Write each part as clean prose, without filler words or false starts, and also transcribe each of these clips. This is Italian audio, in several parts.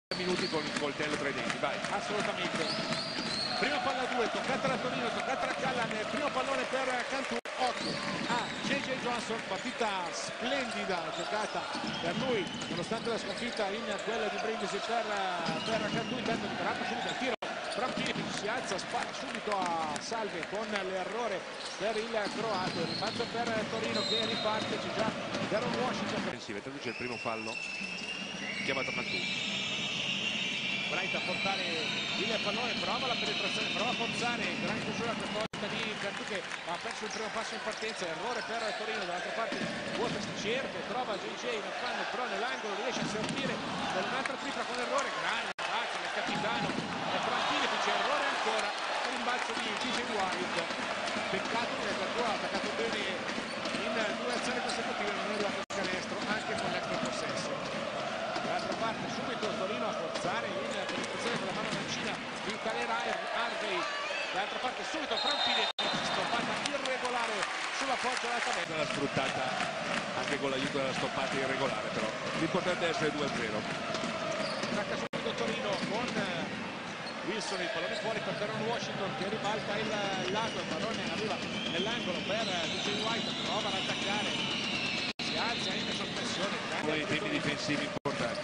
minuti con il coltello tra i denti, vai. Assolutamente. Prima palla 2, toccata da Torino, toccata da Callan, primo pallone per Cantù, 8 a JJ Johnson, partita splendida giocata per lui, nonostante la sconfitta in quella di Brindisi per Cantù. Intanto disparato subito al tiro, Frank Filipic si alza, spara subito a salve con l'errore per il croato, il rimbalzo per Torino che riparte, c'è già Deron Washington. Intanto c'è il primo fallo, chiamato Cantù. Bright a portare il pallone, prova la penetrazione, prova a forzare, gran chiusura questa volta di Cantù che ha perso il primo passo in partenza, errore per Torino. Dall'altra parte Waters cerca, trova JJ nel fanno, però nell'angolo riesce a servire per un'altra tripla con errore, grande bacio del capitano Frank Filipic, errore ancora, rimbalzo di JJ White, peccato che Cantù ha attaccato bene in 2 azioni consecutive, non è arrivato al canestro anche con l'extra possesso. Dall'altra parte subito Torino a forzare in penetrazione con la mano mancina di Tyler Harvey. Dall'altra parte subito Frank Filipic, stoppata irregolare sull'appoggio della tabella. L'ha sfruttata anche con l'aiuto della stoppata irregolare, però l'importante è essere 2-0. Attacca subito Torino con Wilson, il pallone fuori per Deron Washington che ribalta il lato, il pallone arriva nell'angolo per DJ White, prova ad attaccare, si alza in sospensione. Uno dei temi difensivi importanti.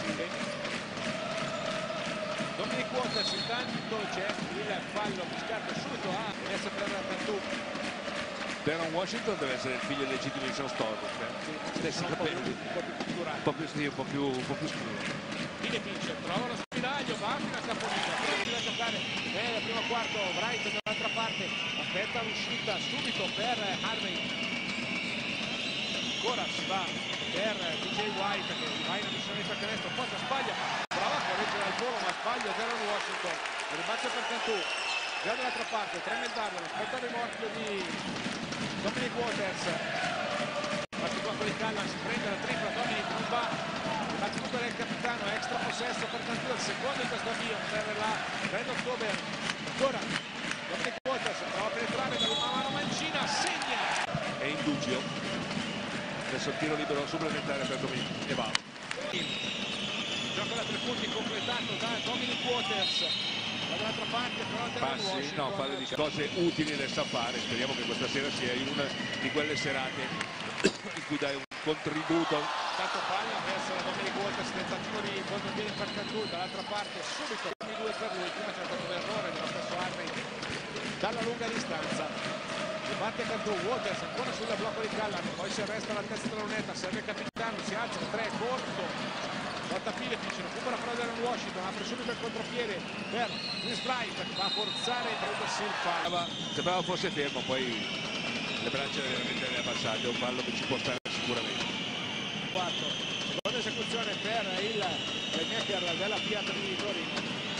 Dominic Waters, intanto c'è il fallo fischiato subito a essere per Cantù. Deron Washington deve essere il figlio legittimo di Sean Stoddard, stessi capelli, un po' più scuro. Filipic trova lo spiraglio, va fino a capolino, prova a giocare nel primo quarto. Bright dall'altra parte aspetta l'uscita subito per Harvey, ancora si va per DJ White che va in missione per canestro, poi sbaglia, prova a correggere al volo ma sbaglia Deron Washington, il rimbalzo per Cantù. Già dall'altra parte Tremel Darden aspetta il rimorchio di Dominic Waters, partito con il Callan, si prende la tripla, Dominic non va, il battuto del capitano, extra possesso per Cantù, il secondo in questo avvio per la Red October. Ancora Dominic Waters prova a penetrare dalla mano mancina, segna, È indugio, adesso il tiro libero supplementare per Dominic e va. gioco da 3 punti completato da Dominic Waters. Dall'altra parte però Passi, no, palle di cose utili le sa fare, speriamo che questa sera sia in una di quelle serate in cui dai un contributo. Tanto palla verso la Dominic Waters, tentativo di contropiede per Cantù, dall'altra parte subito 2 per lui, prima c'è stato l'errore dello stesso Harvey dalla lunga distanza. Batte Cantù, Waters ancora sul blocco di Callan, poi si arresta all'altezza della lunetta, serve il capitano, si alza, 3 corto. Lotta Filipic, recupera però Deron Washington, apre subito il contropiede per Chris Bright che va a forzare per il fallo. Sembrava fosse fermo, poi le braccia veramente le ha abbassate, è un fallo che ci può stare sicuramente. 4, seconda esecuzione per il playmaker della Fiat di Torino.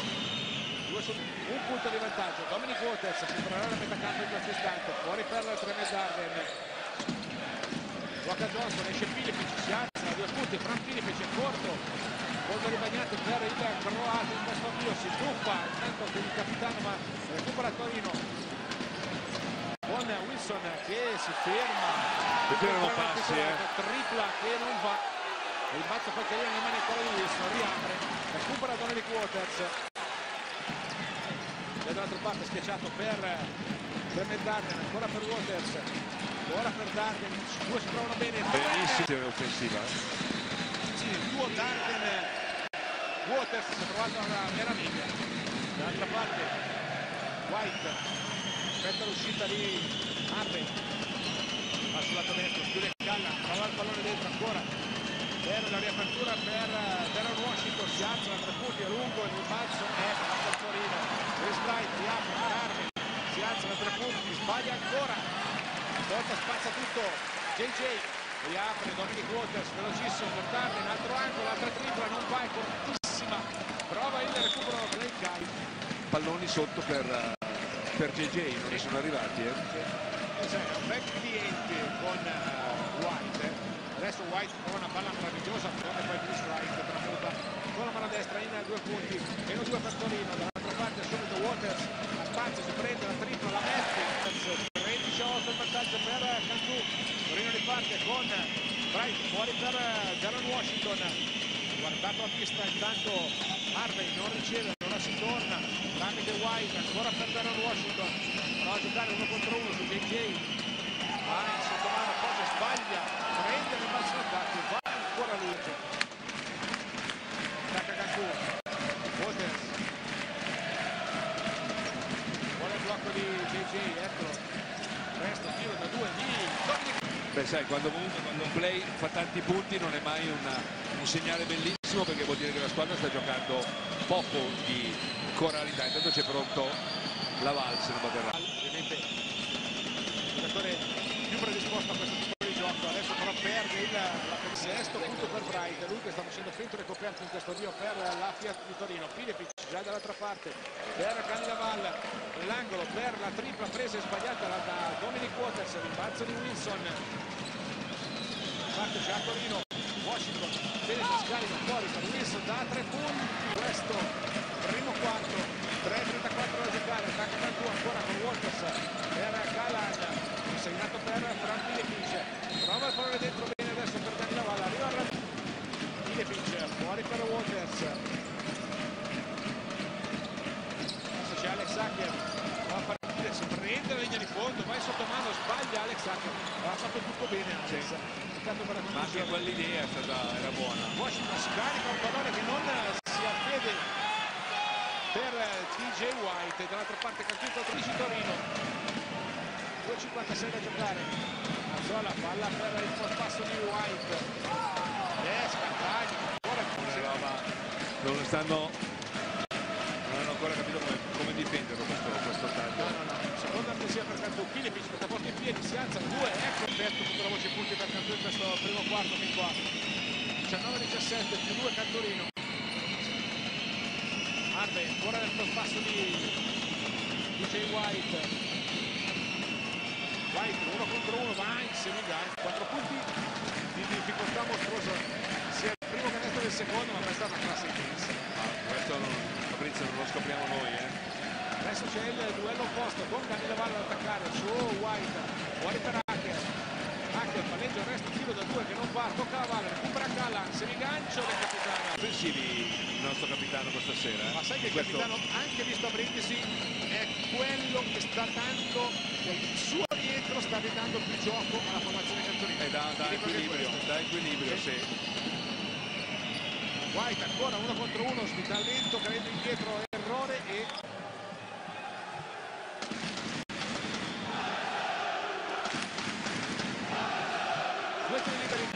Un punto di vantaggio, Dominic Waters si troverà a metà campo in questo istante, fuori per Tremel Darden. Luca Johnson, esce Filipic, si alza a 2 punti, Frank Filipic è corto, fondo ribagnati per il croato in questo avvio, si tuffa intanto con il capitano ma recupera Torino con Wilson che si ferma, passi, tripla che non va, il balzo poi che rimane ancora di Wilson, riapre, recupera Dominic Waters, e dall'altra parte schiacciato per Tremel Darden, ancora per Waters, ora per Darden, due si trovano bene, benissimo offensiva. sì, il duo Darden Waters si è trovato alla meraviglia. Dall'altra parte White aspetta l'uscita di Harvey, va sul lato destro, chiude Callan, trova il pallone dentro ancora per la riapertura per Deron Washington, si alza da 3 punti a lungo, il rimbalzo è per Torino, Chris Bright riapre per Harvey, si alza da 3 punti, sbaglia ancora, volta spazza tutto JJ, riapre Dominic Waters, velocissimo per Darden, altro angolo, altra tripla, non va, è cortissima, prova il recupero per il Cali. Palloni sotto per JJ, non ne sono arrivati. È un bel cliente con White, adesso White trova una palla meravigliosa, poi Chris Wright tramuta con la mano destra in 2 punti, meno 2 per Torino, dall'altra parte subito Waters, a spazio si prende la tripla, la mette, 13-8 il vantaggio per Cantù, Torino riparte con Bright fuori per Deron Washington, guardato a vista intanto Harvey non riceve, allora si torna tramite White, ancora per Darren Washington, prova a giocare 1 contro 1 su JJ, va in sottomano, Poggio sbaglia, prende il rimbalzo in attacco, va ancora lui, attacca Cantù, Waters, vuole il blocco di JJ, eccolo, resto, tiro da 2 di Dominic. Beh, sai, quando un play fa tanti punti non è mai un segnale bellissimo, perché vuol dire che la squadra sta giocando poco di coralità. Intanto c'è pronto la Val, se non vado errato. Ovviamente il giocatore più predisposto a questo tipo di gioco, adesso però perde il sesto punto per Bright, lui che sta facendo pentole coperte in questo avvio per la Fiat di Torino. Filipic già dall'altra parte per Cani Laval, nell'angolo per la tripla presa e sbagliata da Dominic Waters, rimbalzo di Wilson, parte già a Torino, Washington penetra, scarica fuori per Wilson da 3 punti, questo primo quarto, 3:34 da giocare, attacca Cantù ancora con Waters per Callan, segnato per Fran Filipic, prova il pallone dentro bene adesso per Cani Laval, arriva Filipic, fuori per Waters, adesso c'è Alex Hacker, va a partire, si prende la linea di fondo, va in sottomano, sbaglia Alex Hacker, ha fatto tutto bene Alex. Sì. Per la Ma anche quell'idea era buona. Washington scarica un pallone che non si avvede per TJ White, dall'altra parte Cantù 13 Torino, 2:56 da giocare, Mazzola palla per il pospasso di White, scattagli ancora non hanno ancora capito come difenderlo questo taglio. no. Seconda artesia per Cantù, Filipic mette a posto in piedi, si alza 2, ecco aperto tutta la voce punti per Cantù in questo primo quarto fin qua, 19-17 più 2 Cantorino. Harvey ancora nel pospasso di DJ White, 1 contro 1, va in semigancio, 4 punti di difficoltà mostruosa sia il primo canestro del secondo, ma questa è una classe intensa. Questo Fabrizio non lo scopriamo noi, Adesso c'è il duello opposto con Cani Laval ad attaccare su White, fuori per Hacker, palleggio il resto, tiro da 2 che non va, tocca la Valle, recupera Callan, semigancio del capitano. Offensivi il nostro capitano questa sera. Ma sai che il capitano, anche visto a Brindisi, è quello che sta dando, il suo rientro sta ridando più gioco alla formazione cantorina. Da equilibrio, sì. White ancora 1 contro 1, talento cadendo indietro, errore e due tiri liberi.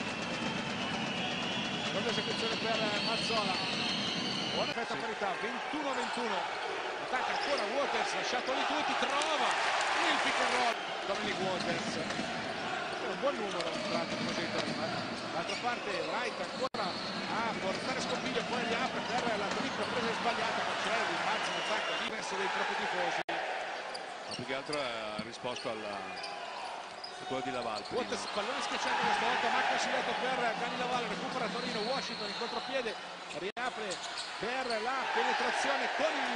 Seconda esecuzione per Mazzola, buona effetto a parità, 21-21, attacca ancora Waters, lasciato lì tutti, trova il pick and roll Dominic Waters, è un buon numero d'altra parte Wright ancora a portare Scompiglio, poi li apre per la tripla presa sbagliata, ma c'è il rimbalzo in attacco diverso dei propri tifosi, ma più che altro ha risposto a quello di Laval. Waters pallone schiacciato questa volta, ma consigliato per Cani Laval, recupera Torino, Washington in contropiede, riapre per la penetrazione con il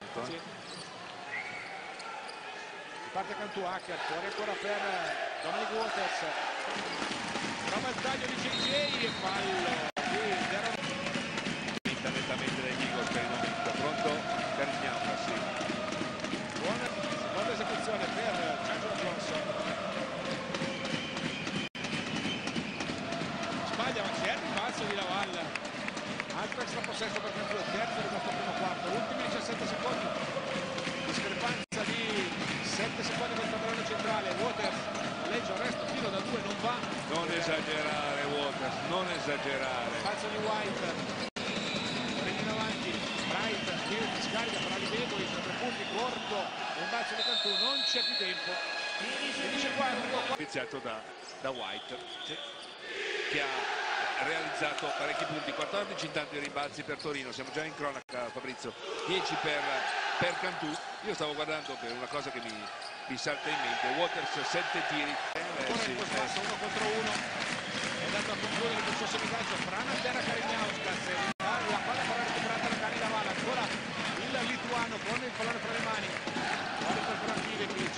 parte Cantù, Hacker fuori ancora per Dominic Waters, trova il taglio di JJ e fallo vinta nettamente dai Eagles per il momento, pronto Carignano, sì. Buona seconda esecuzione per Angelo Johnson, sbaglia ma c'è il rimbalzo di Laval, altro extra possesso per Cantù, terzo di questo primo quarto, ultimi 17 secondi, discrepanza di 7 secondi col tabellone centrale, Waters palleggio, resto, tiro da 2, non va. Non esagerare Waters, non esagerare. Falso di White, prendi in avanti, Bright, scarica per Alibegovic, 3 punti, corto, rimbalzo di Cantù, non c'è più tempo. Finisce qua, Iniziato da White, che ha realizzato parecchi punti, 14 intanto i rimbalzi per Torino, siamo già in cronaca Fabrizio, 10 per Cantù. Io stavo guardando per una cosa che mi salta in mente, Waters 7 tiri, ancora in questo passo 1 contro 1, è andato a concludere il suo semigancio, Frana a terra Karignauskas, la palla però recuperata da Cani Laval, ancora il lituano con il pallone fra le mani, fuori per Fran Filipic,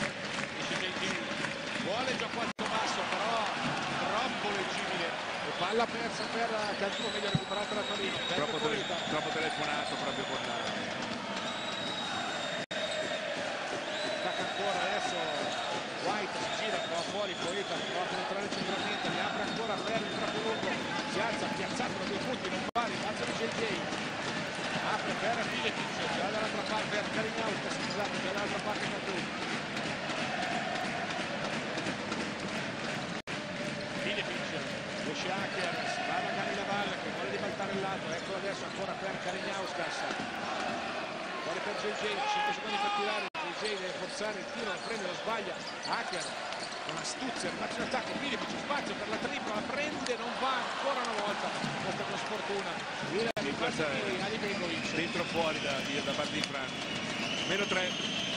esce JJ, vuole gioco alto basso però troppo leggibile e palla palla persa per Cantù, meglio recuperata da Torino. Troppo telefonato proprio con attacca ancora adesso White, si gira, trova fuori, Poeta prova a penetrare centralmente, ne apre ancora per il troppo lungo, si alza, piazzato da 2 punti, non va, rimbalzo di JJ, apre per Filipic, già dall'altra parte per Kalinowski, scusate, già dall'altra parte Cantù. Filipic, riesce Hacker, si va da Gani Laval che vuole ribaltare il lato, ecco adesso ancora per Kalinowski, fuori per JJ, 5 secondi per tirare, JJ deve forzare il tiro, lo prende, lo sbaglia, Hacker con astuzia, rimbalza in attacco, Filipic, spazio per la tripla, la prende, non va ancora una volta, questa è una sfortuna, il rimbalzo di Ali Begovic. dentro fuori da parte di Francia. -3.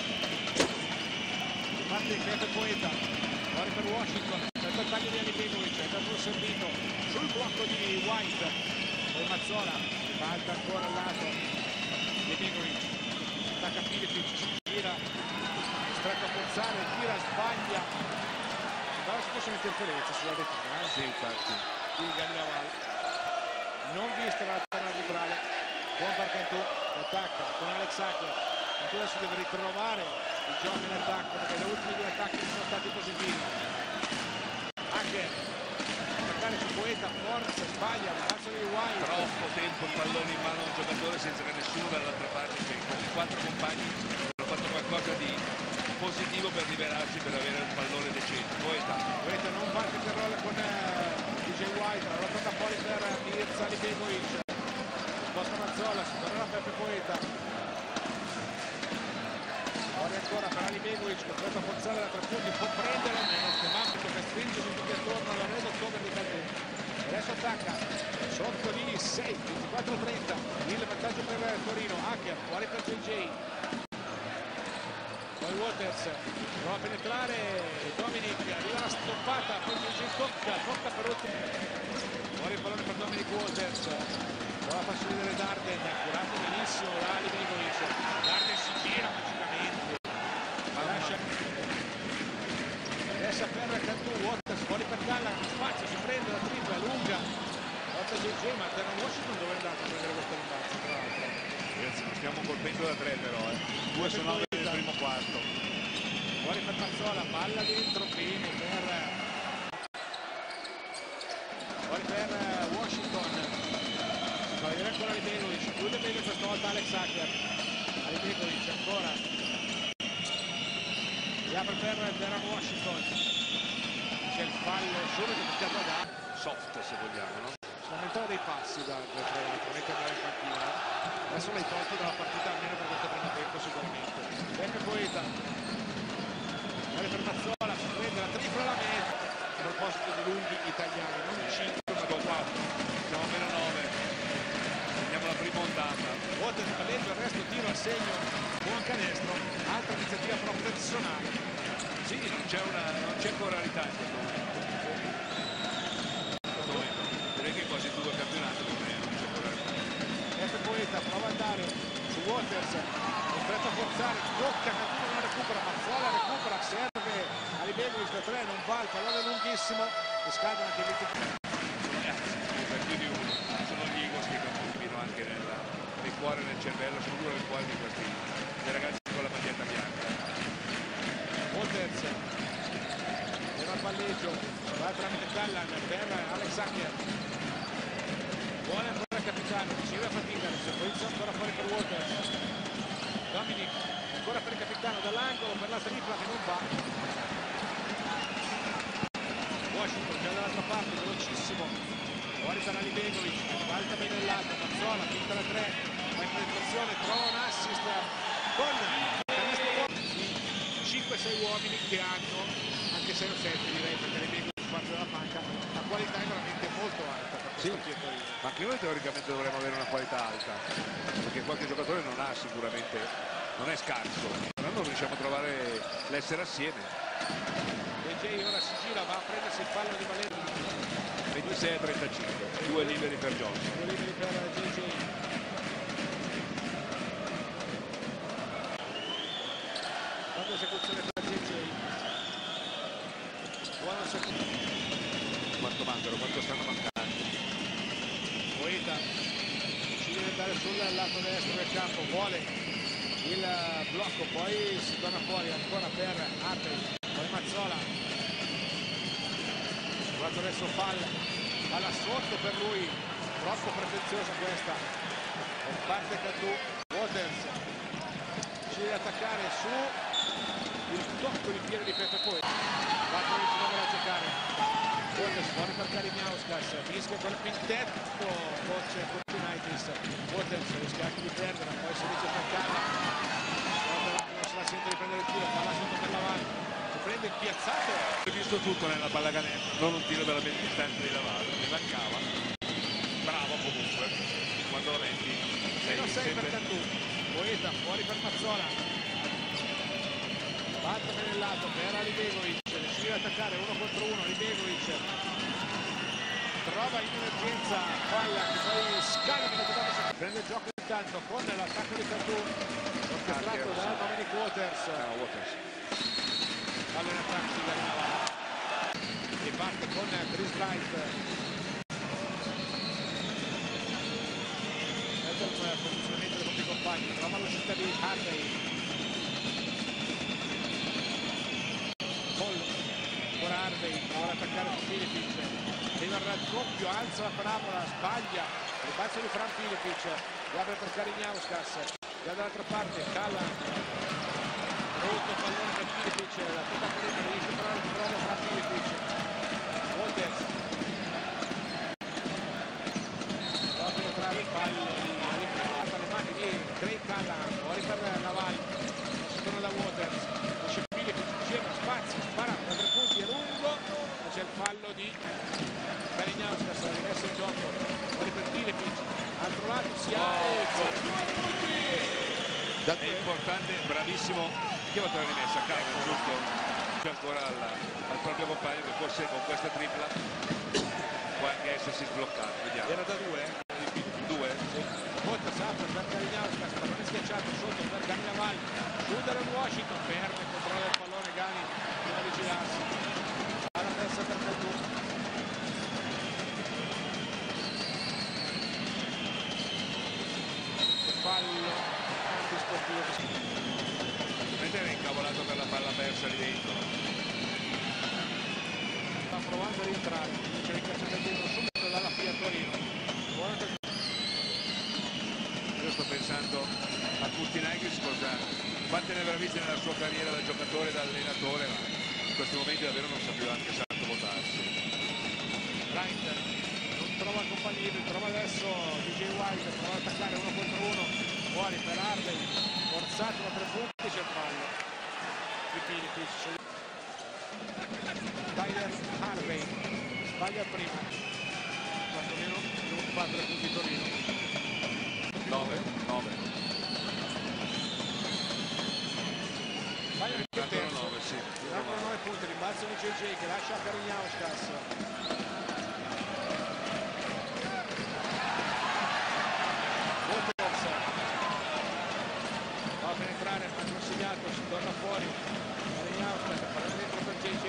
Parte di Pepe Poeta, fuori per Washington, per il taglio di Ali Begovic, è stato servito sul blocco di White, poi Mazzola, falta ancora al lato di Begovic, attacca Filipic, gira, stretto a forzare, tira, sbaglia, sembrava ci fosse un'interferenza sulla retina, Sì, infatti. di Galliaval, non vista la terra arbitrale, buon per Cantù, attacca con Alex Hacker, Cantù adesso deve ritrovare il gioco in attacco perché gli ultimi 2 attacchi sono stati positivi. Hacker, attaccare su Poeta, forza, sbaglia, rimbalzo di White. Troppo tempo il pallone in mano a un giocatore senza che nessuno dall'altra parte, che con i 4 compagni hanno fatto qualcosa di positivo per liberarsi, per avere un pallone decente. Poeta non parte per roll con DJ White, la rotta fuori per Mirza Libegovic, sposta Mazzola, si tornerà Pepe Poeta, fuori ancora per Ali Begovic, costretto a forzare da 3 punti, può prendere o meno, Schematico che stringe tutti attorno alla rete cover di Cantù. Adesso attacca sotto di 6, 24-30, il vantaggio per Torino, Hacker, fuori per JJ. Poi Waters prova a penetrare, Dominic arriva la stoppata, poi JJ tocca per ultimo. Fuori il pallone per Dominic Waters, prova a far salire Darden, curato benissimo da Ali Begovic, Darden si gira magicamente, lascia per Cantù, Waters fuori per Dalla, spazio, si prende la tripla lunga, volta JJ, ma Terra Washington dove è andato a prendere questo rimbalzo tra l'altro? Ragazzi, non stiamo colpendo da 3 però, 2 su 9 nel primo quarto. Fuori per Mazzola, palla dentro, bene per fuori per Washington, fa vedere ancora Ali Begovic, chiude bene questa volta Alex Hacker, Ali Begovic ancora, si apre per Terra Washington, c'è il fallo subito picchiato da Soft se vogliamo, no? si lamentava dei passi tra l'altro, mentre andava in panchina, adesso l'hai tolto dalla partita almeno per questo primo tempo sicuramente. Pepe Poeta, fuori per Mazzola, si prende la tripla, la mette, a proposito di lunghi italiani, non 5 ma 4, Siamo -9. Andiamo alla prima ondata. Waters palleggio, il resto tiro a segno, buon canestro, altra iniziativa professionale. Sì, non c'è coralità in questo momento. Direi che quasi tutto il campionato per me non c'è coralità. Pepe Poeta prova ad andare su Waters, costretto a forzare, tocca, Cantù non recupera, Mazzola recupera, serve Ali Begovic da 3, non va, il pallone lunghissimo e scadono anche 20 Per più di uno. Sono gli egos che continuano anche nel cuore e nel cervello, sono due nel cuore di questi dei ragazzi con la maglietta bianca. Waters era il palleggio, va tramite Callan per Alex Hacker, buona ancora il capitano, riceve a fatica, si posiziona ancora fuori per Waters, Dominic ancora per il capitano dall'angolo per la tripla che non va, Washington già dall'altra parte, velocissimo, fuori per Ali Begovic, falta bene il lato, Mazzola, finta la 3, va in penetrazione, trova un assist con canestro buono di 5-6 uomini che hanno, anche 6 o 7 direi, perché Ali Begovic parte dalla panca, la qualità è veramente molto alta per questo Torino. Ma anche noi teoricamente dovremmo avere una qualità alta, perché qualche giocatore non ha sicuramente, non è scarso, però non riusciamo a trovare l'essere assieme. JJ ora si gira, va a prendersi il fallo di Valeri. 26-35, 2 liberi per Johnson. 2 liberi per JJ. Quando esecuzione per JJ. Buona seconda. Quanto mancano, quanto stanno mancando. sul lato destro del campo, vuole il blocco, poi si torna fuori ancora per Arte, poi Mazzola, guarda adesso palla sotto per lui, troppo pretenziosa questa, parte Cantù, Waters ci deve attaccare su il tocco di piede di Pepe, poi 4 minuti da giocare, Waters fuori per Karimiauskas, fischia quel quintetto, coach Kurtinaitis, Waters rischia anche di perdere, poi si riesce a attaccarla, non se la sente di prendere il tiro, palla sotto per Laval, si prende il piazzato. Ho visto tutto nella pallacanestro, non un tiro veramente distante di Laval, mi mancava, bravo comunque, quando lo metti meno 6 per Cantù, Poeta fuori per Mazzola, batto per il lato per Alibegovic, decide di attaccare 1 contro 1, Alibegovic trova in emergenza palla che poi scarica, prende il gioco intanto con l'attacco di Cantù orchestrato da Dominic Waters, palla in attacco di Garinava che parte con Chris Wright, il posizionamento dei propri compagni, trova l'uscita di Harvey, ancora Harvey, prova ad attaccare su Filipic, arriva il raddoppio, alza la parabola, sbaglia, il balzo di Fran Filipic, guarda per Karimiauskas, da dall'altra parte Calla, rotto pallone per Filipic, la tutta corrente, riesce a trovare il bravo Fran Filipic, Waters, va a penetrare il fallo, alle mani di Craig Calla, fuori per Laval, si torna da Waters, esce Filipic, cerca spazio, spara da 3 punti, è lungo, ma c'è il fallo di Karimiauskas, ha rimesso in gioco, fuori per Filipic, altro lato si alza. È importante, bravissimo, che volta la rimessa, Carmen, giusto? C'è ancora al proprio compagno che forse con questa tripla può anche essersi sbloccato, vediamo. Era da 2, 2? sì. Volta Sapper per Karimiauskas, pallone schiacciato sotto per Gani Laval, chiudere Washington, perde il controllo del pallone, Gani deve vigilarsi, alla testa per Cantù. Fallo antisportivo, mentre era incavolato per la palla persa lì dentro, sta provando a rientrare, invece ricacciata dietro subito dalla Fiat Torino. io sto pensando a Kurtinaitis quante ne avrà viste nella sua carriera da giocatore e da allenatore, ma in questo momento davvero non sa più anche santo votarsi. Wright non trova compagni liberi, trova adesso DJ White, prova ad attaccare 1 contro 1, fuori per Harvey, forzato da 3 punti, c'è il fallo di Filipic. Tyler Harvey sbaglia il primo, quantomeno non fa 3 punti Torino. 9. Sbaglia anche il terzo, 9, sì. 9 punti, rimbalzo di JJ che lascia Karimiauskas. Va a penetrare, ma non segnato, si torna fuori. Karimiauskas, palla dentro per JJ.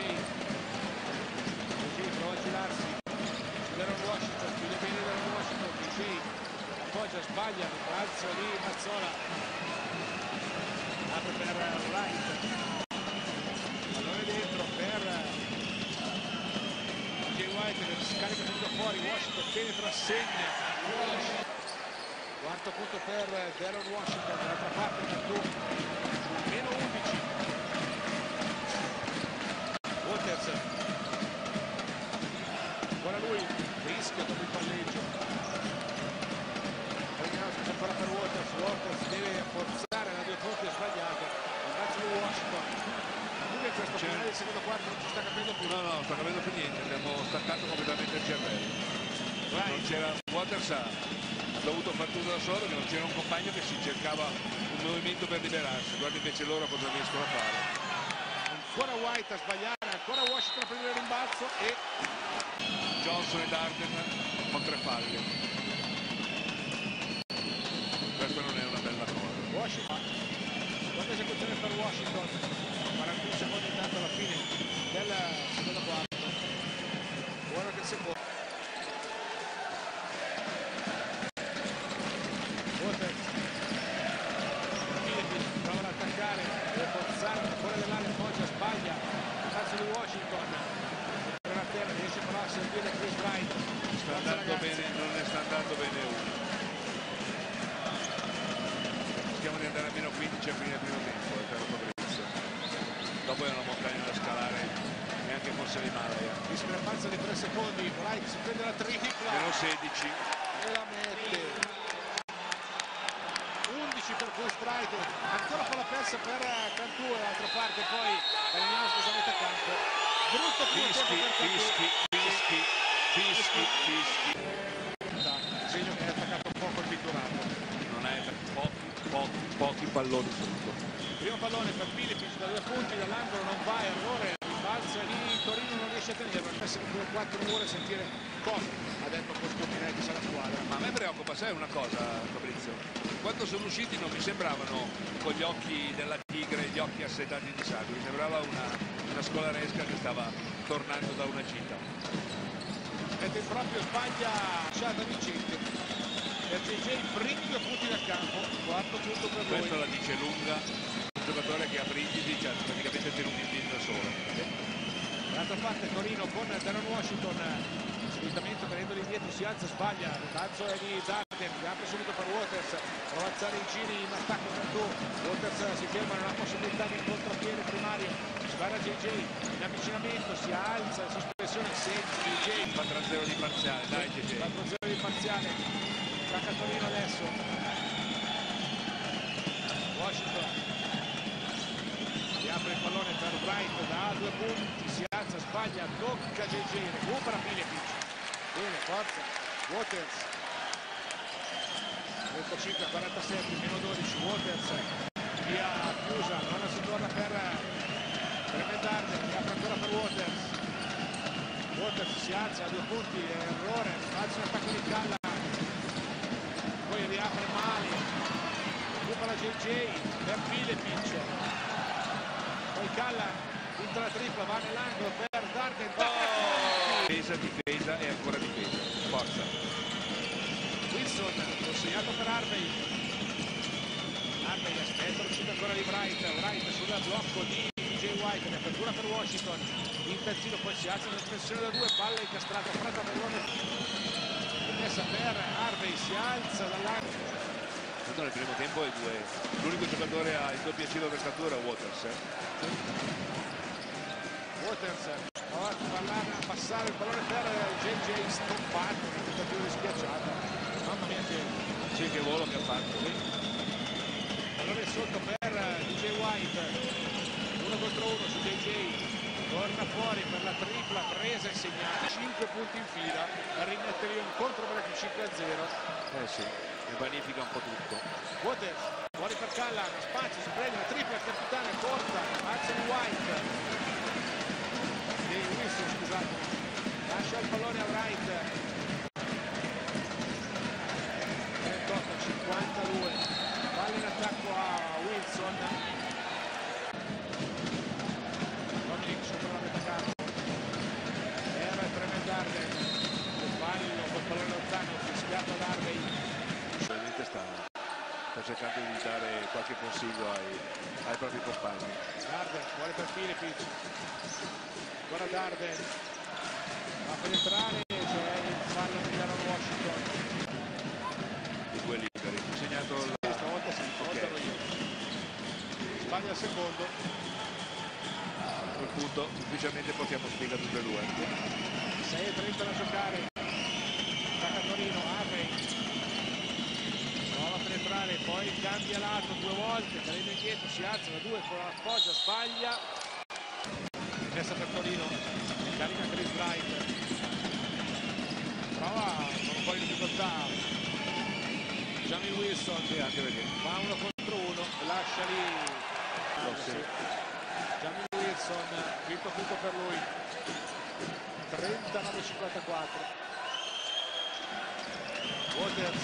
JJ prova a girarsi. Chiude Washington, chiude bene da Washington. JJ appoggia, sbaglia, rimbalzo di Mazzola. Apre per Wright. Pallone dentro per DJ White che scarica tutto fuori. Washington penetra, segna. Quarto punto per Darren Washington, dall'altra parte Cantù, meno 11. Waters, ancora lui, rischia dopo il palleggio. Karimiauskas ancora per Waters deve forzare la 2 punti, è sbagliato. Il braccio di Washington. Lui in questo finale del secondo quarto non ci sta capendo più. No, non sta capendo più niente, abbiamo staccato completamente il cervello. Non c'era Waters, ha dovuto far tutto da solo perché non c'era un compagno che si cercava un movimento per liberarsi. Guarda invece loro cosa riescono a fare. Ancora White a sbagliare, ancora Washington a prendere il rimbalzo e Johnson ed Arden con 3 falli. Questo non è una bella cosa. Washington, seconda esecuzione per Washington, 41 secondi intanto alla fine del secondo quarto. Buono che il secondo. 15 a fine primo tempo, caro Fabrizio. Dopo è una montagna da scalare, neanche fosse l'Himalaya. Discrepanza di 3 secondi, Wright si prende la tripla. Meno 16. E la mette. 11 per Chris Wright, ancora palla persa per Cantù e l'altra parte poi Calignano scusa metà campo. Brutto primo tempo per Cantù. Fischi. Segno che è attaccato poco il pitturato. Non è pochi palloni sotto. Primo pallone per Filipic da 2 punti dall'angolo, non va, errore, rimbalza lì, Torino non riesce a tenere, per essere 2-4 ore sentire cosa ha detto questo Minetti alla squadra. Ma a me preoccupa, sai una cosa Fabrizio? Quando sono usciti non mi sembravano con gli occhi della tigre, gli occhi assetati di sangue, mi sembrava una scolaresca che stava tornando da una gita. Mette proprio, sbaglia sciata vincente per JJ, primi 2 punti dal campo, quarto punto per lui. Questo la dice lunga, un giocatore che ha brindisi, cioè praticamente tenuto in piedi da solo. Dall'altra parte Torino con Darren Washington, slittamento tenendo indietro, si alza, sbaglia, il calcio è di Darden, che apre subito per Waters, prova a alzare i giri in attacco Cantù, Waters si ferma, non ha possibilità di contropiede primario, spara JJ, in avvicinamento, si alza, sospensione, segna JJ. 4-0 di parziale, dai JJ. 4-0 di parziale, attacca Torino adesso. Washington riapre il pallone per Wright da 2 punti, si alza, sbaglia, tocca JJ, recupera Filipic. Bene, forza, Waters. 35-47, meno 12, Waters via chiusa, non si torna per Tremendarde, riapre ancora per Waters. Waters si alza a 2 punti, errore, alza un attacco di Calla, poi riapre male, recupera JJ per Filipic, poi Calla entra la tripla, va nell'angolo per Darden. Difesa e ancora difesa, forza. Wilson consegnato per Harvey aspetta l'uscita ancora di Wright sul blocco di DJ White, in apertura per Washington, in terzino, poi si alza nella pressione da 2, palla incastrata, fretta pallone messa per Harvey, si alza dall'angolo. Nel primo tempo l'unico giocatore a il doppio giro per cattura è Waters. Waters prova a passare il pallone per JJ, stoppato, una tentativa schiacciata, mamma mia che volo che ha fatto. Pallone sotto per DJ White, 1 contro 1 su JJ, torna fuori per la tripla, presa e segnata, 5 punti in fila, a rimettere un contro per il 5-0. Sì, e vanifica un po' tutto. Waters, fuori per Calla, spazio, si prende la tripla, il capitano è corta, alza di White. Wilson, scusate, lascia il pallone a Wright. 38-52, palla in attacco a Wilson. Dominic sopra la metà campo, era Tremendarden, il fallo col pallone lontano, fischiato ad Harvey. Probabilmente sta cercando di dare qualche consiglio ai propri compagni. Darden vuole per Filipic, ancora Darden va a penetrare, c'è il fallo di Darren Washington. I 2 liberi, segnato Stavolta sì, stavolta ero io. Sbaglia il secondo. a quel punto ufficialmente portiamo spiega tutte e 2. 6:30 da giocare. Attacca Torino, Harvey. Prova a penetrare, poi cambia lato 2 volte, cadendo indietro, si alza da 2, appoggia, sbaglia. Messa per Torino, carica Chris Wright. Prova con un po' di difficoltà Jamie Wilson, Anche perché va 1 contro 1, lascia lì Jamie Wilson, quinto punto per lui. 39-54. Waters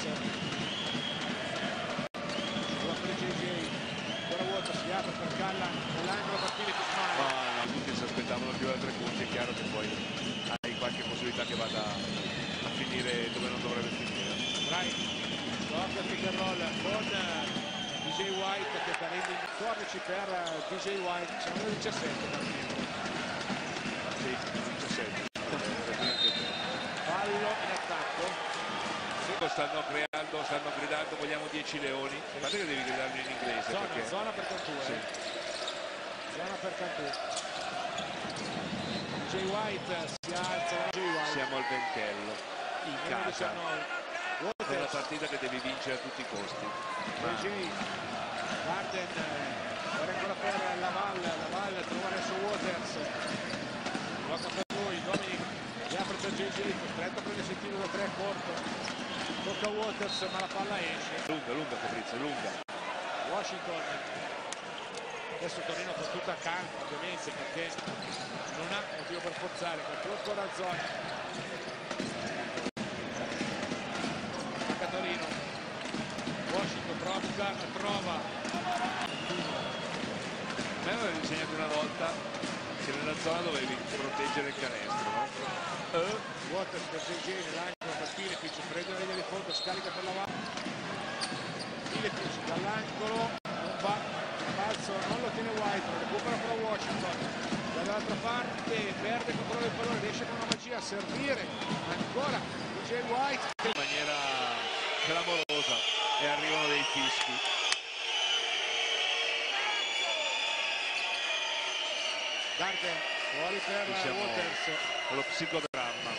sulla per JJ, ancora Waters, si apre per Calla nell'angolo per Filipic male. no, tutti si aspettavano più da 3 punti, è chiaro che poi hai qualche possibilità che vada a finire dove non dovrebbe finire. Wright doppia pick and roll con DJ White che prende in 14 per DJ White, siamo nel 17 per tempo. Sì, 17. Fallo in attacco. stanno creando, stanno gridando vogliamo 10 leoni. Guardate che devi gridarlo in inglese. Zona, perché... zona per Cantù, sì. Zona per Cantù. Jay White si alza. Jay White. Siamo al ventello, in casa. È una partita che devi vincere a tutti i costi. Jay Garden era ancora per Laval trova adesso Waters, blocca per lui, Dominic gli apre per JJ, costretto a prendere il tiro da 3 corto, tocca Waters ma la palla esce. Lunga Fabrizio, lunga. Washington, adesso Torino con tutta calma ovviamente perché non ha motivo per forzare, Cantù ancora a zona, manca Torino, Washington prova a bucarla, trova. A me avevi insegnato una volta che nella zona dovevi proteggere il canestro, no? Waters per JJ nell'angolo per Filipic, prende la linea di fondo, scarica per la Filipic dall'angolo, non va, balzo, non lo tiene White, lo recupera però Washington, dall'altra parte perde il controllo del pallone, riesce con una magia a servire ancora JJ White in maniera clamorosa e arrivano dei fischi. Garden fuori per Waters, Lo psicodramma.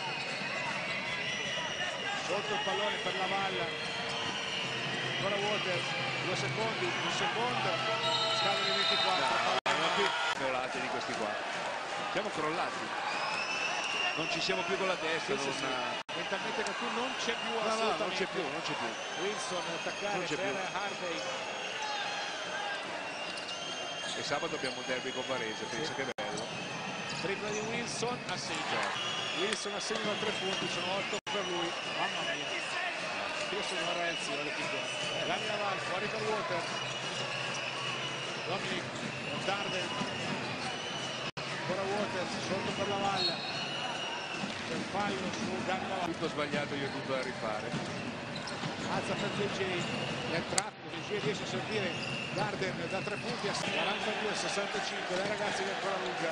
sotto il pallone per la Valla, ancora Waters, 2 secondi, un secondo, scade di 24. Siamo più crollati di questi qua. Siamo crollati. Non ci siamo più con la testa. Sì, sì. Mentalmente Cantù non c'è più assolutamente. Non c'è più. Wilson attaccare per Harvey. E sabato abbiamo un derby con Varese, pensa che bello. Tripla di Wilson a segno. Wilson a segno da 3 punti, sono 8 per lui. Mamma mia. Io sono Renzi, Dani Laval, fuori per Water. Dominic, Darden. Ancora Waters, sotto per la Valla. C'è un fallo su Dani Laval. Tutto sbagliato, io ho tutto da rifare. Alza per JJ, nel trap, JJ riesce a servire Garden da 3 punti a 42-65, dai ragazzi che è ancora lunga.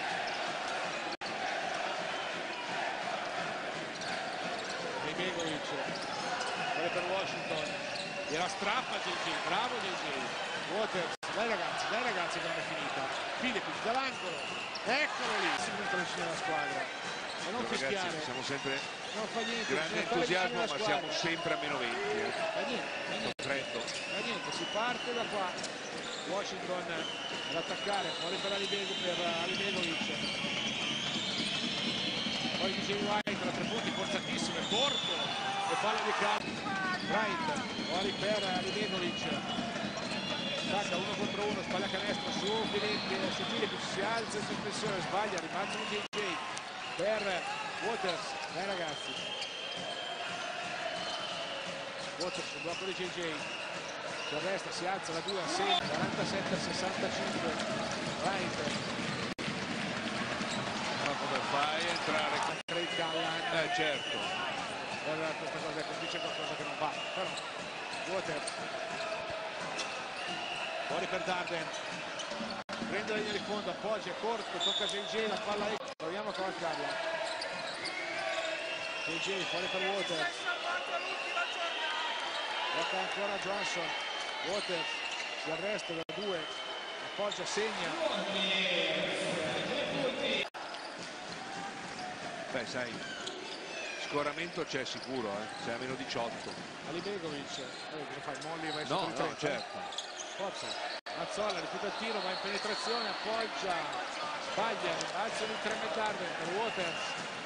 Begovic, vuole per Washington, gliela strappa JJ, bravo JJ. Waters, dai ragazzi che non è finita. Filipic dall'angolo, eccolo lì, si mette vicino alla squadra. E non fischiare. Ragazzi, siamo sempre non fa niente, grande entusiasmo, ma siamo sempre a meno 20. Niente, si parte da qua. Washington ad attaccare, fuori per Ali Begovic. Poi DJ White da 3 punti forzatissimo, è corto e palla di calcio. Wright, fuori per Ali Begovic. Attacca 1 contro 1, spalla canestro su Filipic, si alza in sospensione, sbaglia, rimbalzo di JJ per Waters, dai ragazzi. Waters sul blocco di JJ, si arresta, si alza da 2 a 6, 47-65. Wright. Ma come fai a entrare con Craig Gallan? certo. Per questa cosa qui dice qualcosa che non va, però Waters. Fuori per Darden. Prende la linea di fondo, appoggia, corto, tocca JJ, la palla è. Proviamo a cavalcarla. JJ fuori per Waters. Blocca ancora Johnson. Waters si arresta da 2, appoggia, segna. Beh, sai, scoramento c'è sicuro, c'è a meno 18. Ali Begovic, cosa fai? Molli vai No, sotto il 30? certo. Forza. Mazzolla, rifiuta il tiro, va in penetrazione, appoggia, sbaglia, rimbalzo di 3 metri per Waters.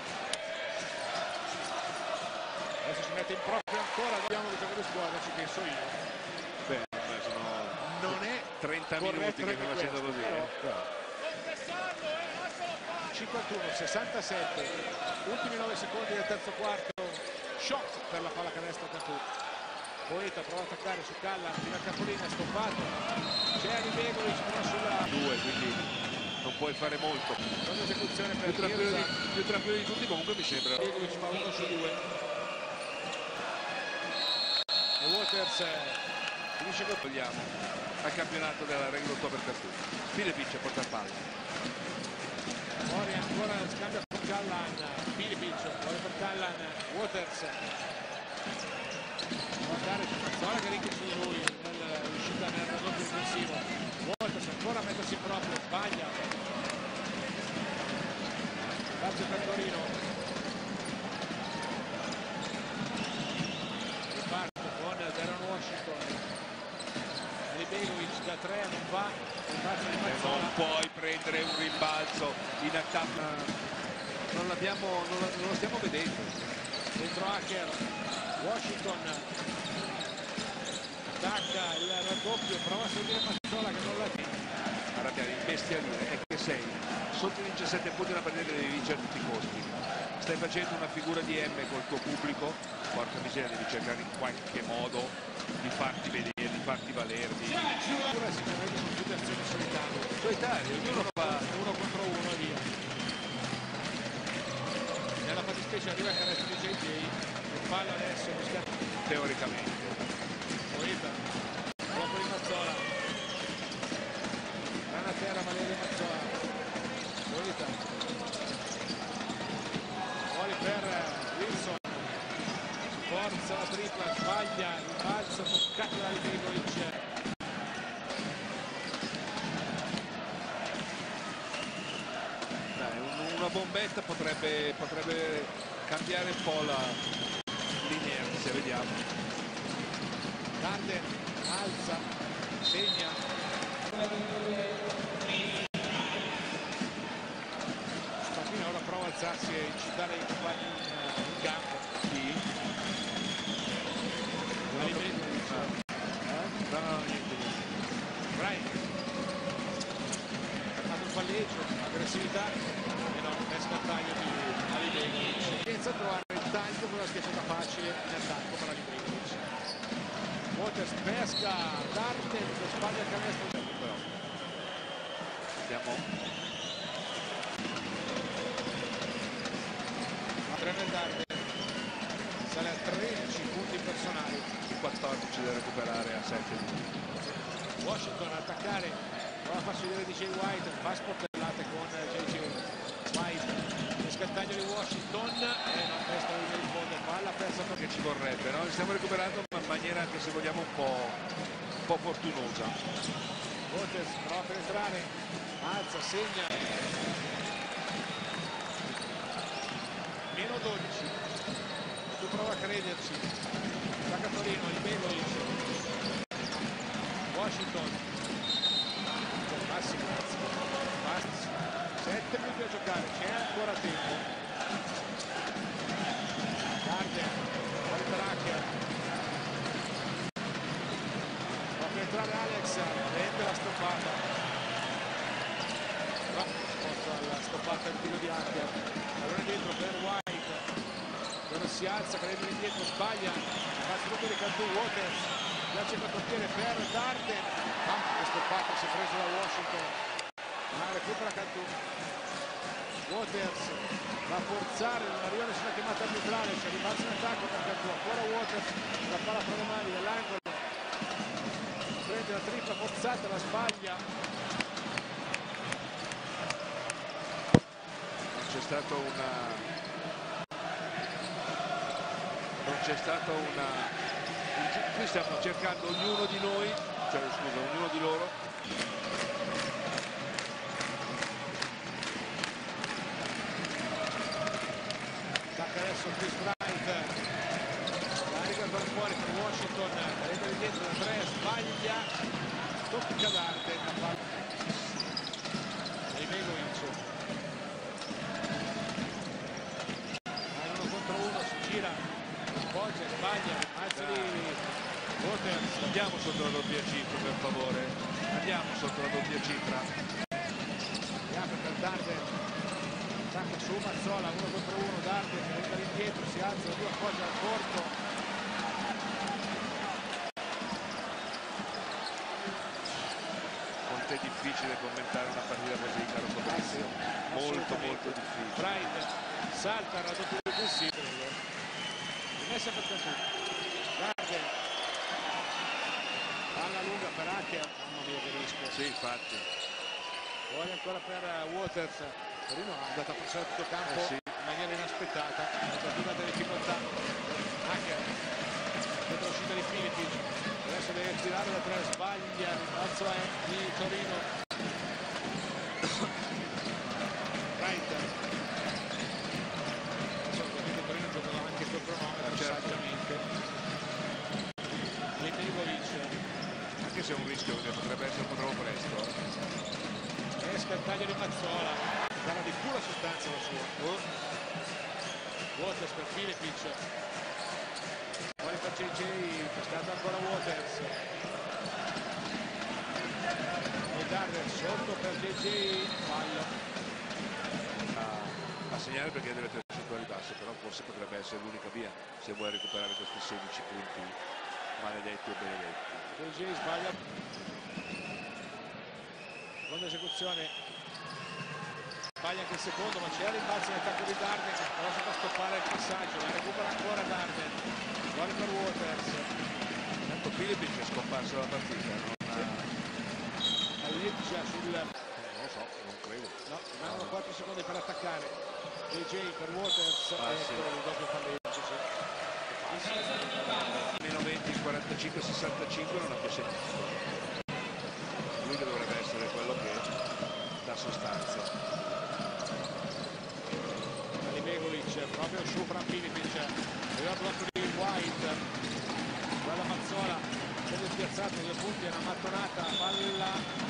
Adesso si mette in proprio ancora, dobbiamo giocare di squadra, ci penso io. Beh, sono non è 30 minuti che stiamo facendo così. 51-67, ultimi 9 secondi del terzo quarto, shot per la palla canestro Cantù. Poeta prova a attaccare su Calla, fino al capolinea, stoppato. C'è Ali Begovic però sulla 2, quindi non puoi fare molto. con esecuzione per Più tranquillo di tutti comunque mi sembra. Begovic fa 1 su 2. E Waters finisce con Vogliamo al campionato della regola per Cantù. Filipic a portare palla. fuori ancora scambio con Callan. Filipic fuori per Callan. Waters attaccare su Mazzola che ricche su di lui nell'uscita nel raddoppio difensivo. Walters ancora a mettersi in proprio, sbaglia. Calcio per Torino. Riparte con Deron Washington. Begovic da 3 non va, non puoi prendere un rimbalzo in attacco, non lo stiamo vedendo. Dentro Hacker, Washington attacca il raddoppio, prova a seguire Mazzola che non la tiene. Arrabbiare il bestialire è che sei sotto i 17 punti, una partita che devi vincere a tutti i costi. Stai facendo una figura di M col tuo pubblico, porca miseria, devi cercare in qualche modo di farti vedere, di farti valerdi. Ora sicuramente sono tutte azioni solitarie, ognuno fa uno contro uno e via. Nella fattispecie arriva il canestro di JJ, il fallo adesso teoricamente. Morita, dopo di Mazzola, grana terra Valerio Mazzola, Morita, fuori per Wilson, forza la tripla, sbaglia, il balzo toccato da Begovic. Una bombetta potrebbe cambiare un po' l'inerzia, vediamo. Darden alza, segna. Spattina ora prova a alzarsi e incitare i compagni in campo. Chi? No, niente. Brian. Fatto il palleggio, aggressività e no, pesca il taglio di Ali Begovic. Senza trovare il taglio con la schiacciata facile in attacco per Ali Begovic. Walters pesca, Darden che sbaglia il canestro. Però andiamo. Tremel Darden sale a 13 punti personali. 14 da recuperare a 7 minuti. Washington a attaccare, prova a farsi vedere DJ White, fa sportellate con JJ White, pesca il taglio di Washington e non testa di fondo, palla persa Che ci vorrebbe, no? Stiamo recuperando ma in maniera anche se vogliamo un po' fortunosa. Walters prova a penetrare, alza, segna, meno 12, tu prova a crederci, attacca Torino, il Begovic, Washington, Massimo, 7 minuti a giocare, c'è ancora tempo. Darden, poi per Hacker, va a penetrare Alex, prende la stoppata, però sposta la stoppata il tiro di Hacker, allora dentro per White, ora si alza, cadendo indietro, sbaglia, fa il secondo di Cantù, Walters, piace il contropiede per Darden, che stoppata si è preso da Washington, ma recupera Cantù. Waters va a forzare, non arriva nessuna chiamata arbitrale, c'è rimbalzo in attacco per Cantù, ancora Waters, la palla fra le mani dall'angolo, prende la tripla forzata, la sbaglia. Non c'è stata una qui stiamo cercando ognuno di noi, cioè scusa, ognuno di loro attacca adesso Chris Wright, carica per fuori per Washington, prende dietro da 3, sbaglia, tocca Darden, la palla di Begovic, vai 1 contro 1, si gira, appoggia, sbaglia, alza di Waters. andiamo sotto la doppia cifra, per favore, andiamo sotto la doppia cifra. Riapre per Darden, attacca su Mazzola, 1 contro 1, Darden rende indietro, si alza, la 2 appoggia al corto. Con te è difficile commentare una partita così, caro Fabrizio, molto difficile. Bright salta il raddoppio difensivo, rimessa per Cantù, Darden, palla lunga per Hacker, mamma mia che rischio. Sì, infatti. Poi ancora per Waters, Torino è andata a passare tutto il campo sì, in maniera inaspettata, è stata delle difficoltà. Hacker dietro l'uscita di Filippi, adesso deve tirare da 3, sbaglia, il rimbalzo è di Torino. Wright, ovviamente Torino giocava anche col cronometro saggiamente. Dimitrovic, anche se è un rischio che potrebbe essere un po' troppo presto. esca il taglio di Mazzola, sarà di pura sostanza la sua. Waters per Filippic, fuori per JJ, pescato ancora Waters, e Darder sotto per JJ, fallo. A segnare perché ha delle percentuali basse, però forse potrebbe essere l'unica via se vuoi recuperare questi 16 punti maledetti o benedetti. JJ sbaglia, seconda esecuzione, sbaglia anche il secondo, ma c'è rimbalzo in attacco di Darden, però si fa stoppare il passaggio, la recupera ancora Darden, vuole per Waters. Tanto Filippic è scomparso dalla partita, Alleggia sul... non lo so, non credo. No, rimangono 4 secondi per attaccare. JJ per Waters, ecco il doppio palleggio, sì. Meno 20, 45, 65 non ha più sentito. Lui che dovrebbe essere quello che dà sostanza. Alibegovic proprio su Fran Filippic, arriva il blocco di White, guarda Mazzola, viene spiazzato, 2 punti, è una mattonata, palla.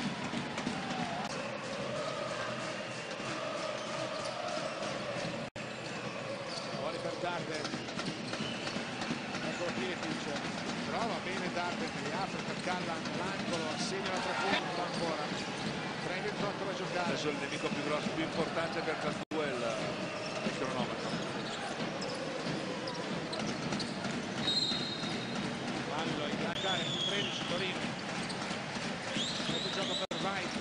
Fuori per Darden, eccolo Filippic, trova bene Darden, riapre per Callan, l'angolo, assegna la 3 punti ancora, 3 dentro ancora a giocare. Adesso il nemico più grosso, più importante per Cantù è il cronometro. Fallo in giocare, 13 Torino, questo gioco per Wright,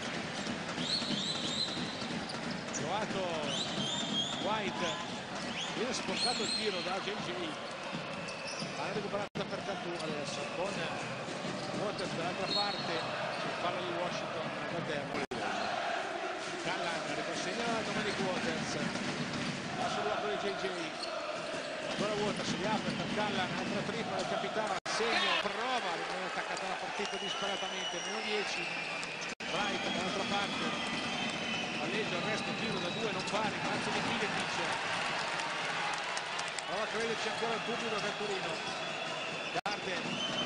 trovato White, viene sporcato il tiro da JJ, palla recuperata per Cantù adesso con Waters dall'altra parte, palla di Washington da terra. Callan riconsegna la Dominic Waters, passo della di JJ, ancora Waters, si apre per Callan, altra tripla del capitano, segno, prova, rimane attaccata la partita disperatamente, meno 10, Wright dall'altra parte, palleggio, il resto, tiro da 2, non vale, calcio di Filippic, prova a crederci ancora il pubblico del Torino. Darden,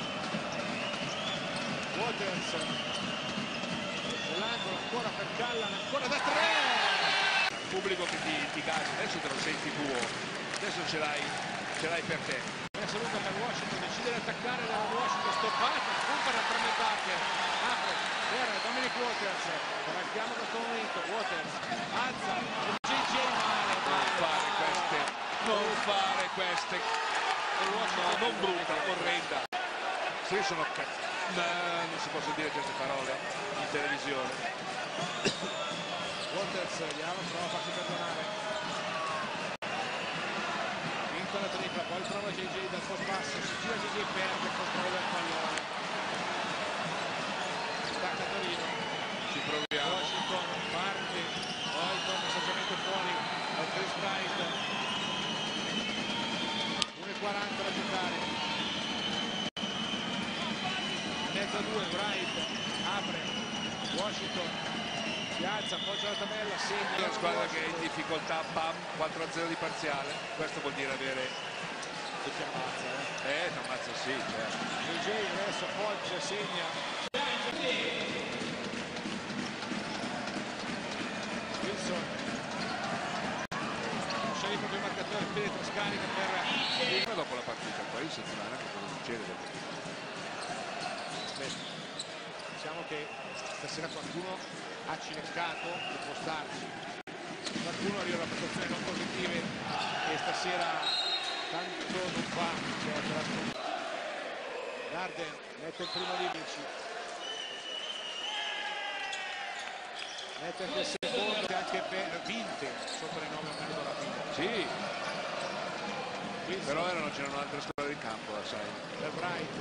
Waters, l'angolo ancora per Callan, ancora da 3. Il pubblico che ti cade, adesso te lo senti tuo, adesso ce l'hai per te. Messa lunga per Washington, decide di attaccare da Washington, stoppata, spunta da Tramentacche, apre per Dominic Waters, cavalchiamo questo momento, Waters, alza, JJ male, Non fare queste, no, non brutta, orrenda. Se io sono non si possono dire certe parole in televisione. Waters, Diano prova a farsi perdonare. Vinta la tripla, poi prova JJ dal post basso, si gira JJ, perde il controllo del pallone. Attacca Torino. Ci proviamo. Washington parte, poi torna saggiamente fuori al Chris Wright. 1:40 da giocare. Mezzo a 2, Wright apre, Washington si alza, appoggia la tabella, segna. Una squadra che è in difficoltà, bam, 4-0 di parziale, questo vuol dire avere... E ti ammazza, ti ammazza, sì, certo. JJ adesso appoggia, segna. Wilson, sceglie proprio il marcatore, penetra, scarica per... Dopo la partita, poi in settimana che cosa succede? Diciamo che stasera qualcuno ha cileccato, che può starci, qualcuno arriva a prestazioni non positive e stasera tanto non fa, cioè, Darden mette il primo di 10, mette anche il secondo e anche per vinte sopra i 9 a mezzo rapito. Sì, Wilson, però c'erano altre squadre in campo, sai. per Wright,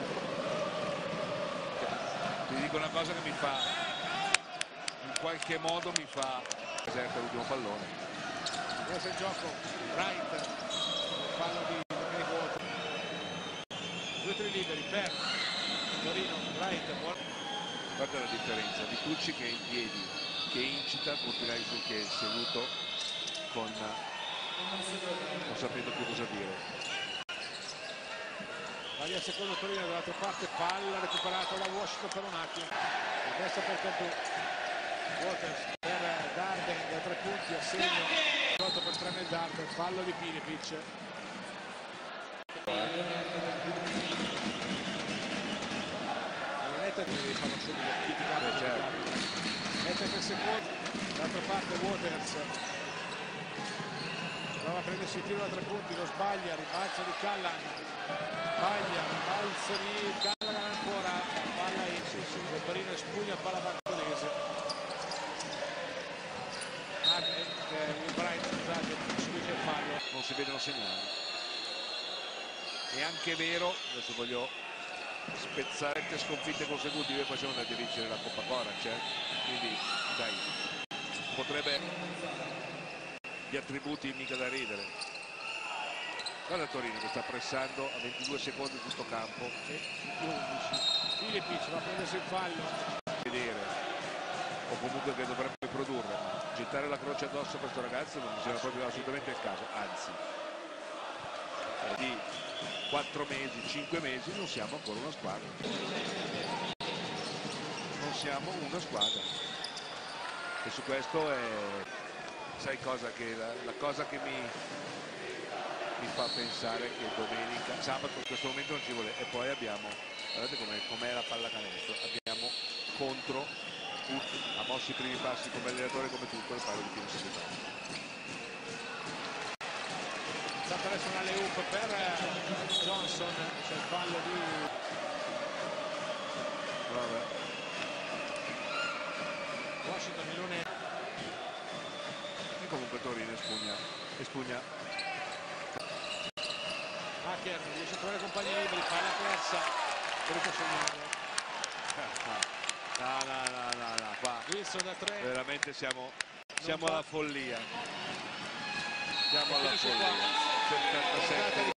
Ti dico una cosa che mi fa, in qualche modo mi fa, presente l'ultimo pallone. messa in gioco Wright, fallo di Domenico Waters. due tiri liberi per Torino. Wright, guarda la differenza di Tucci che è in piedi, che incita, Portinari sul che è seduto con non sapendo più cosa dire. Va via secondo Torino, dall'altra parte palla recuperata da Washington per un attimo, a destra per Cantù, Waters per Darden da 3 punti a segno, 8 per 3 nel Darden, fallo di Pilipic. Netta che devi farlo subito, Netta che secondo, dall'altra parte Waters prova a prendersi il tiro da 3 punti, lo sbaglia, rimbalzo di Callan, sbaglia, rimbalzo di Callan ancora, palla in, Torino espugna palla bartolese. Bright, scusate, subito il fallo. Non si vedono segnali. È anche vero, adesso voglio spezzare 7 sconfitte consecutive, poi siamo andati a vincere la Coppa Corac, quindi dai, potrebbe gli attributi mica da ridere. Guarda Torino che sta pressando a 22 secondi tutto campo. Pilipic va a prendersi il fallo. Vedere, o comunque che dovrebbe produrre. Gettare la croce addosso a questo ragazzo non mi sembra proprio assolutamente il caso, anzi. Di 4 mesi, 5 mesi non siamo ancora una squadra. Non siamo una squadra. E su questo è... sai cosa che la cosa che mi fa pensare che domenica, sabato in questo momento non ci vuole, e poi abbiamo, guardate com'è la pallacanestro, abbiamo contro tutti, ha mosso i primi passi come allenatore come tutto, il fallo di Pino Sabatini. Stata adesso una alley-oop per Johnson, c'è il fallo di... Vabbè. Washington Milone. E comunque Torino espugna. Hacker riesce a trovare compagni liberi, palla persa, voluto segnare. No, qua Wilson da 3. veramente siamo alla follia. Siamo alla Finisce follia. qua. 77.